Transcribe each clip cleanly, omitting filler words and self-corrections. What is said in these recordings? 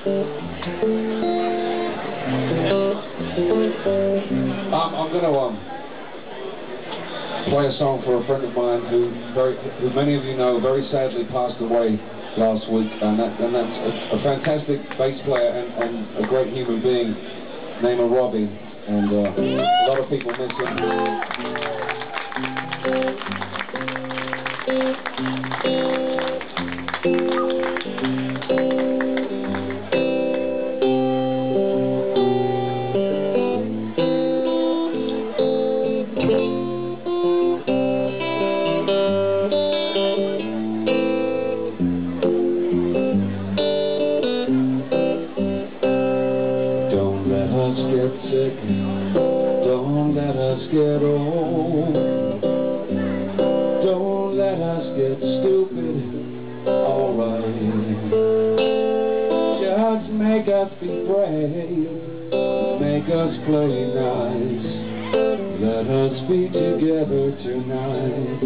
I'm going to play a song for a friend of mine who many of you know very sadly passed away last week, and that's a fantastic bass player and a great human being named Robbie, and a lot of people miss him. Get sick, don't let us get old, don't let us get stupid, alright. Just make us be brave, make us play nice, let us be together tonight.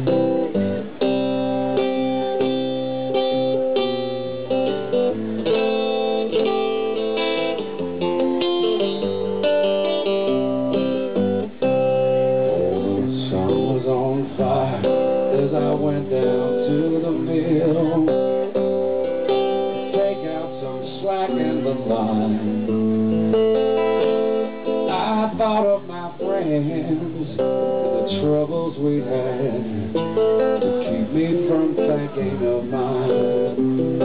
As I went down to the mill, take out some slack in the line, I thought of my friends, the troubles we had, to keep me from thinking of mine.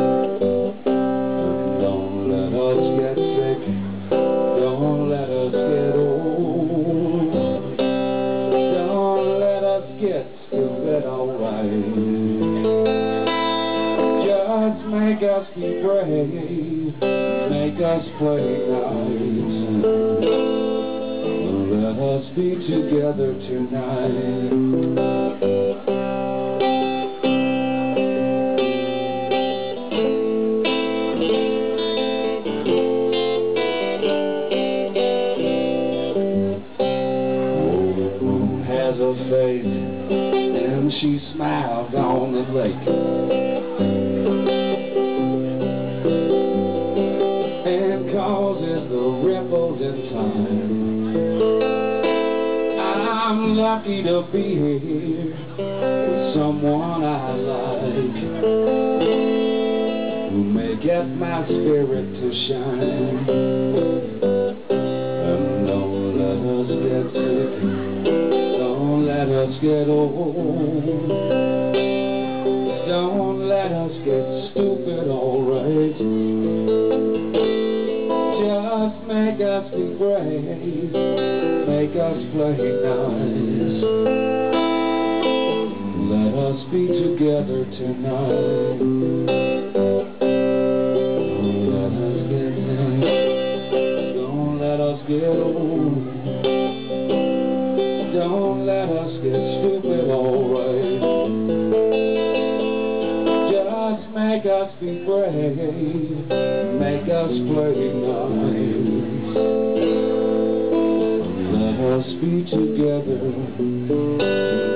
Don't let us get sick, don't let us get old, don't let us get stupid, alright. Just make us be brave, make us play nice, let us be together tonight. Has a face and she smiles on the lake, and causes the ripples in time. I'm lucky to be here with someone I like, who may get my spirit to shine. And don't let us get sick, don't let us get old, don't let us get stupid, alright. Just make us be brave, make us play nice, let us be together tonight. Don't let us get sick, don't let us get old, don't let us get stupid, alright. Just make us be brave, make us play nice, let us be together.